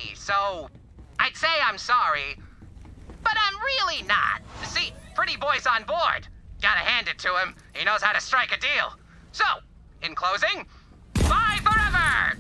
me, so I'd say I'm sorry, but I'm really not. See, Pretty Boy's on board. Gotta hand it to him. He knows how to strike a deal. So, in closing, bye forever!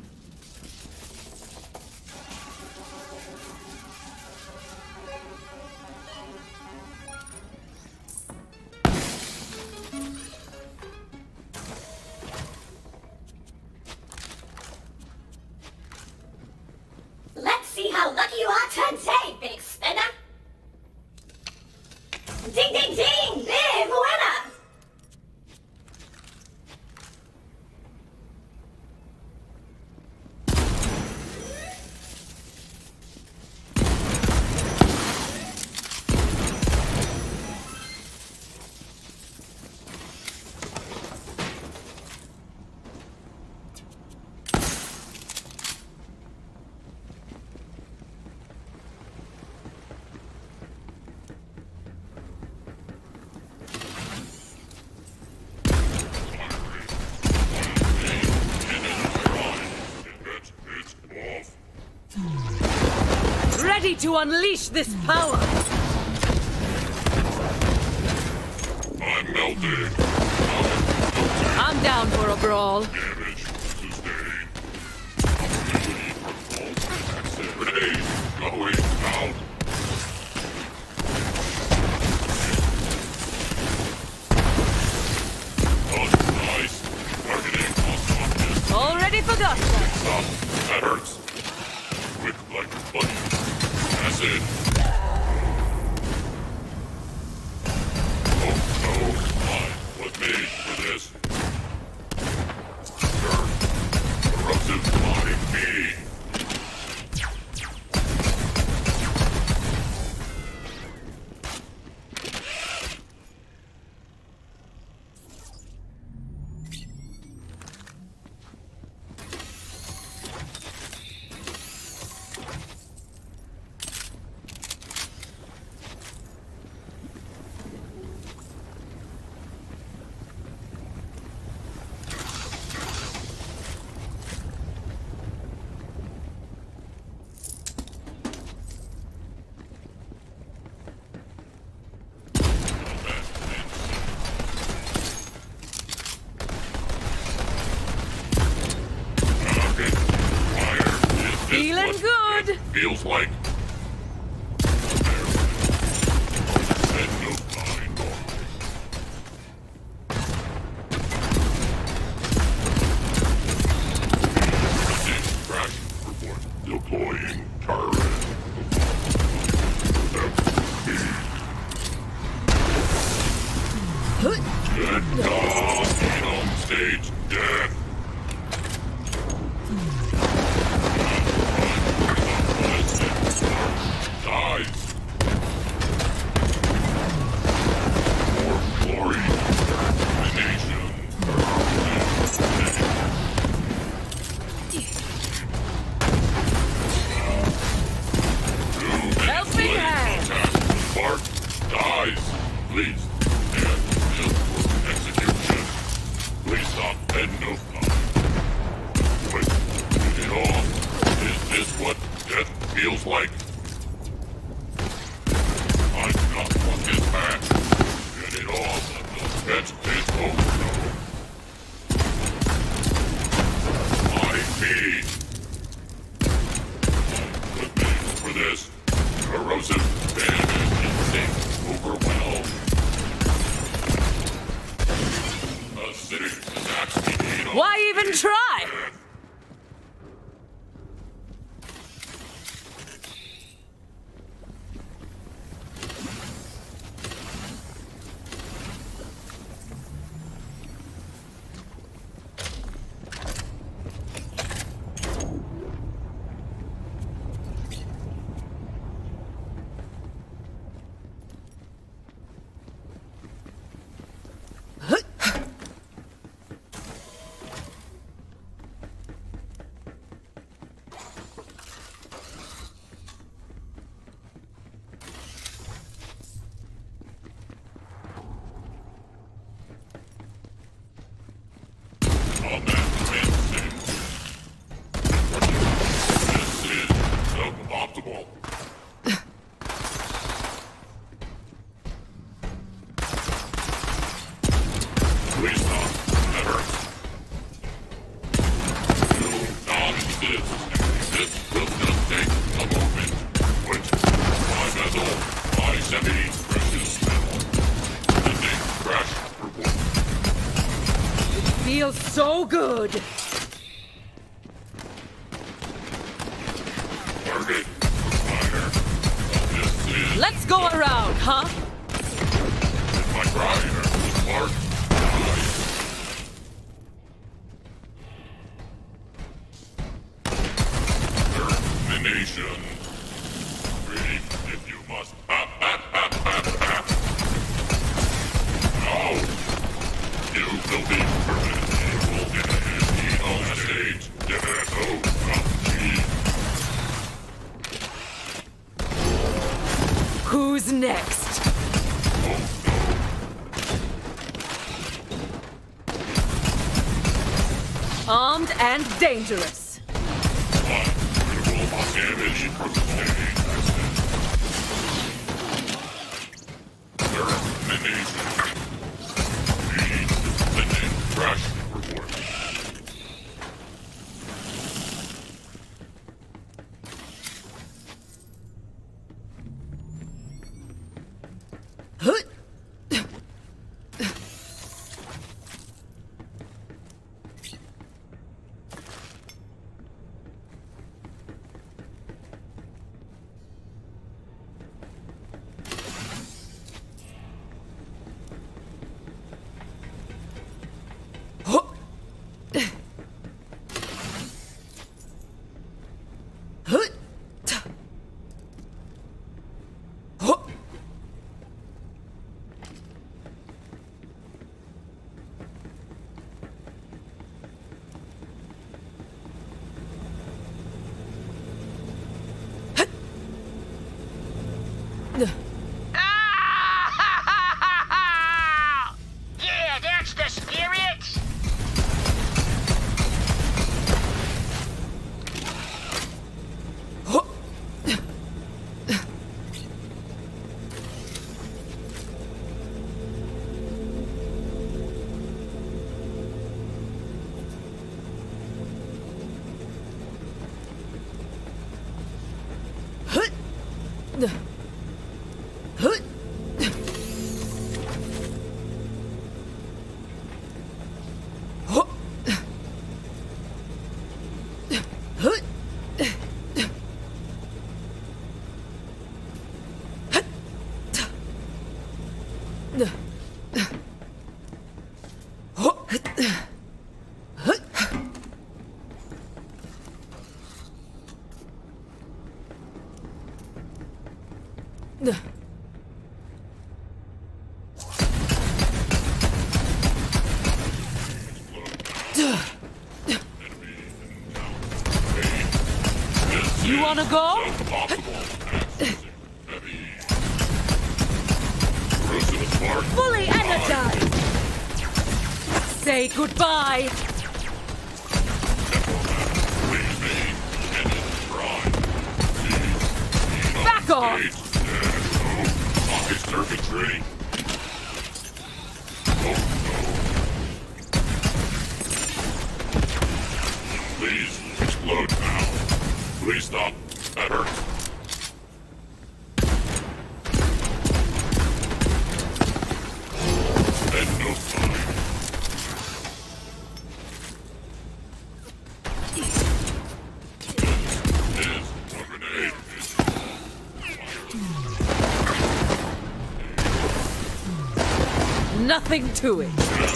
Let's see how lucky you are today, big spinner! Ding, ding, ding! Big winner! Ready to unleash this power! I'm melted. I'm down for a brawl. Damage sustained. Grenade going out. Oh, nice. Targeting on Already forgot. Stop. That hurts. Quick like a bunny. Acid. Oh no, I was made for this. Corruptive body me. Feeling good! Feels like. Said no kind. Crash report. Deploying turret. Dead dog on stage. Death. Dies. More glory. Nation. Helping hand! Spark dies. Please. And for execution. Please stop end of time. Wait. Get it off. Is this what death feels like? I do not want this back. Get it off. That's it. Oh no. I feed. Good name for this. Corrosive damage instinct overwhelmed. Acidic attacks me. Why even try? good. Target fire. This is Let's go around, huh? my rider. Spark. Termination. Breathe if you must. Now, you will be permanently in on stage. Who's next? Armed and dangerous. Yeah, that's the spirit! You wanna go? Fully energized! Say goodbye! Back off! Pocket circuitry. Oh no. Please explode now. Please stop. That hurts. End of time. This is a grenade. Nothing to it.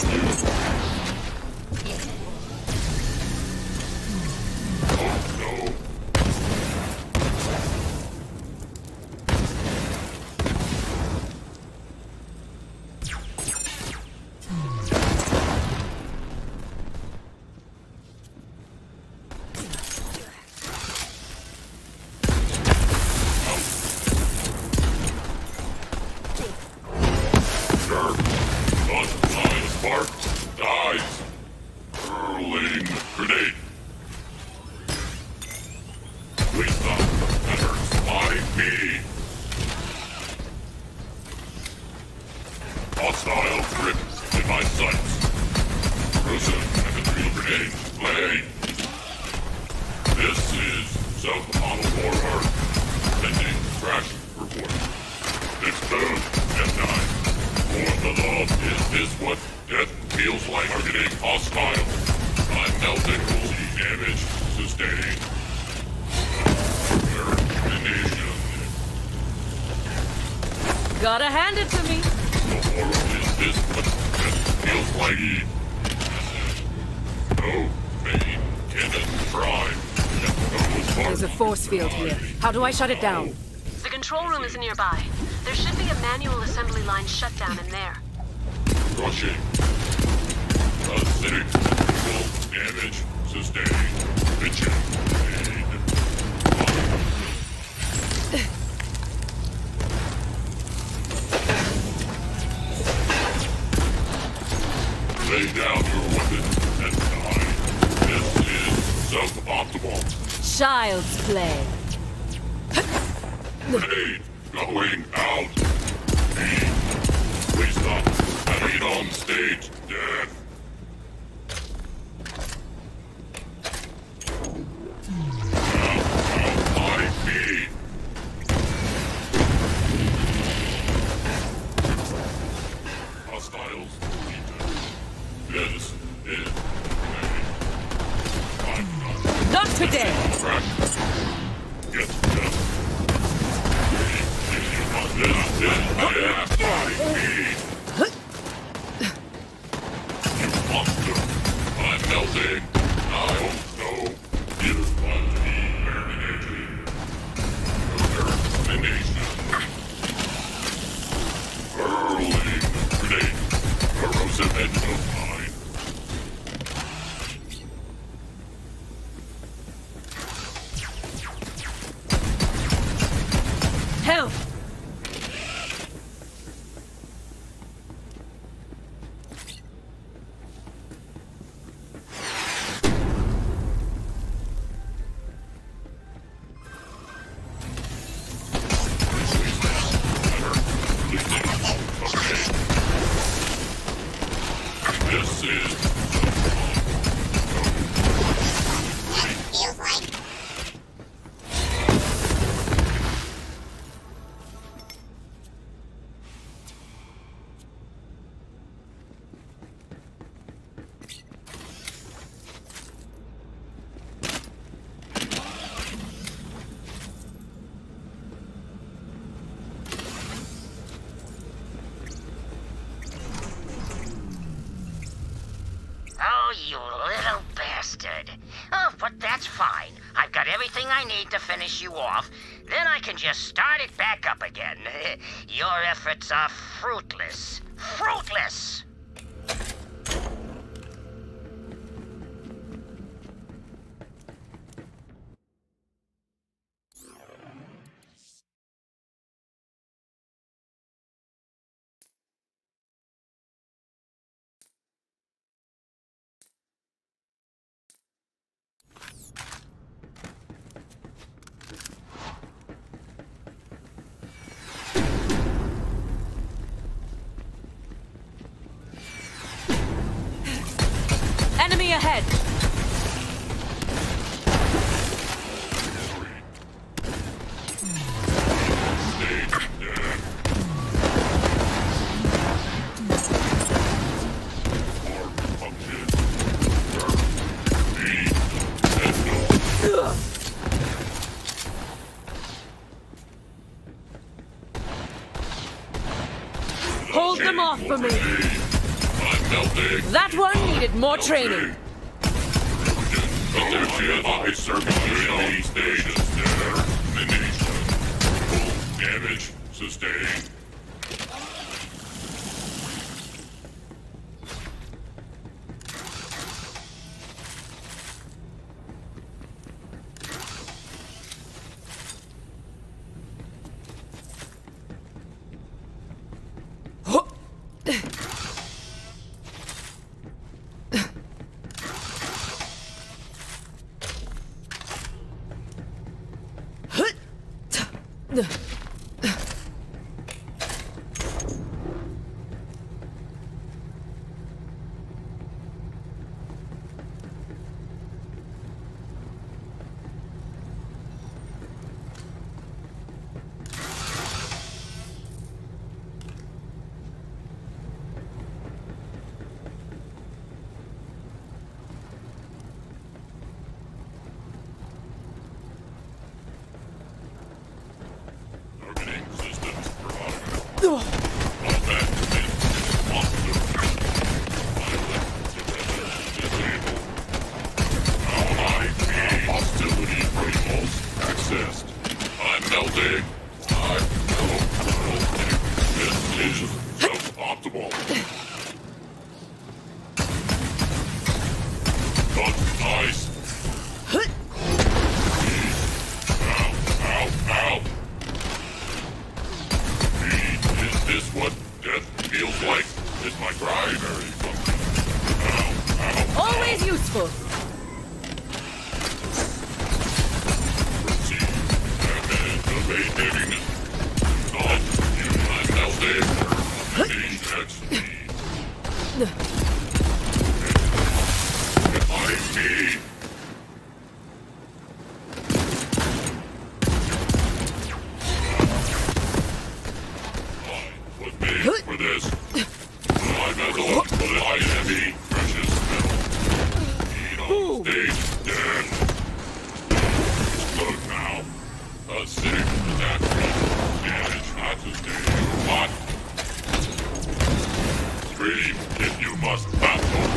Spark dies. Hurling grenade. Please stop. That hurts my knee. Hostile grip in my sights. Cruiser infantry grenade. Play. This is sub-model warlord. Sending crash report. Explode. F9. For the love, is this what death feels like? Targeting hostile. Gotta hand it to me. The horror is this, but it feels like no pain can try. There's a force field here. How do I shut it down? The control room is nearby. There should be a manual assembly line shutdown in there. Rushing. Acidic. Full damage sustained. Bitchin. Lay down your weapon and die. This is suboptimal. Child's play. Grenade going out. Please stop. Having on stage death. Out my feet. Hostiles. This is Not today. track. Get death. This is my feet. You monster. I'm melting. I don't know. You want to be terminated. Termination. Hurling grenade. Corrosive end of mine. Help! This is Feels like Oh, you little bastard. Oh, but that's fine. I've got everything I need to finish you off. Then I can just start it back up again. Your efforts are fruitless. Fruitless! Enemy ahead! Hold them off for me! I'm melting. That one needed more training. Circulation stations termination. Full damage sustained. aiming. Not you, I'm now there. Aim at speed. Behind me. I was made for this. I'm as old as I heavy, precious metal. Feet on stage, dead. Look now. A sick attack. Manage not to stay hot. Scream if you must battle.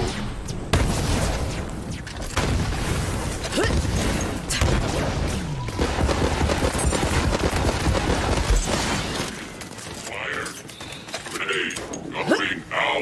Fire. Grenade. Going out.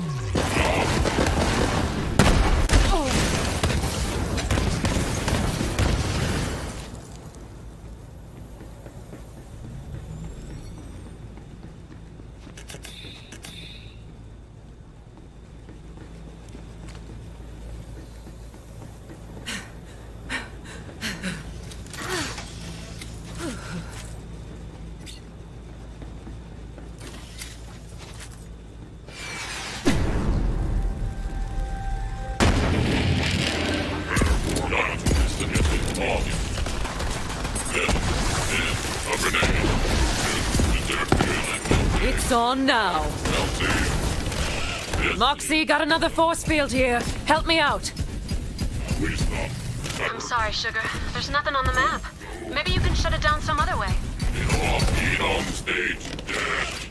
It's on now. Moxie, got another force field here. Help me out. I'm sorry, Sugar. There's nothing on the map. Maybe you can shut it down some other way. Get off, eat on stage, dead.